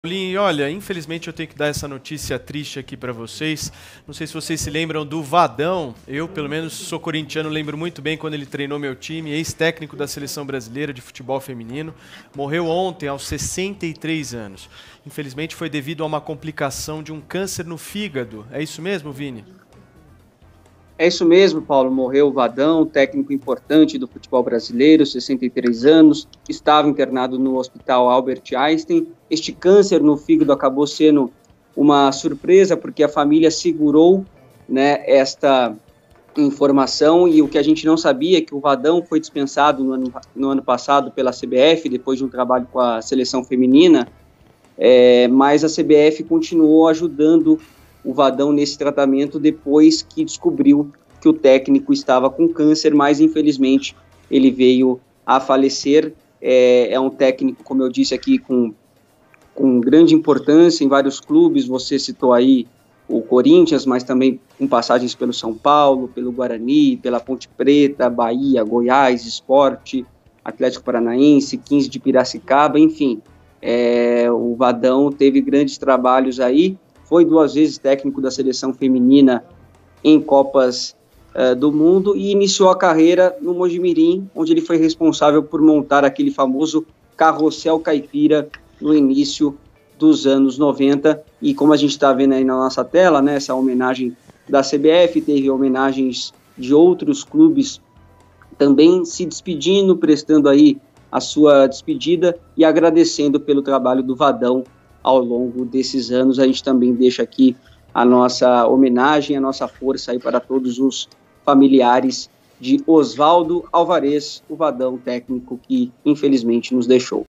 Paulinho, olha, infelizmente eu tenho que dar essa notícia triste aqui para vocês. Não sei se vocês se lembram do Vadão. Eu, pelo menos, sou corintiano, lembro muito bem quando ele treinou meu time, ex-técnico da Seleção Brasileira de Futebol Feminino. Morreu ontem, aos 63 anos. Infelizmente foi devido a uma complicação de um câncer no fígado. É isso mesmo, Vini? É isso mesmo, Paulo. Morreu o Vadão, técnico importante do futebol brasileiro, 63 anos, estava internado no Hospital Albert Einstein. Este câncer no fígado acabou sendo uma surpresa, porque a família segurou, né, esta informação, e o que a gente não sabia é que o Vadão foi dispensado no ano passado pela CBF, depois de um trabalho com a seleção feminina, mas a CBF continuou ajudando o Vadão nesse tratamento depois que descobriu que o técnico estava com câncer, mas infelizmente ele veio a falecer. É um técnico, como eu disse aqui, com grande importância em vários clubes. Você citou aí o Corinthians, mas também com passagens pelo São Paulo, pelo Guarani, pela Ponte Preta, Bahia, Goiás, Sport, Atlético Paranaense, 15 de Piracicaba, enfim. O Vadão teve grandes trabalhos aí. Foi 2 vezes técnico da seleção feminina em Copas do Mundo e iniciou a carreira no Mojimirim, onde ele foi responsável por montar aquele famoso Carrossel Caipira no início dos anos 90. E como a gente está vendo aí na nossa tela, né, essa homenagem da CBF, teve homenagens de outros clubes também se despedindo, prestando aí a sua despedida e agradecendo pelo trabalho do Vadão ao longo desses anos. A gente também deixa aqui a nossa homenagem, a nossa força aí para todos os familiares de Oswaldo Alvarez, o Vadão técnico que infelizmente nos deixou.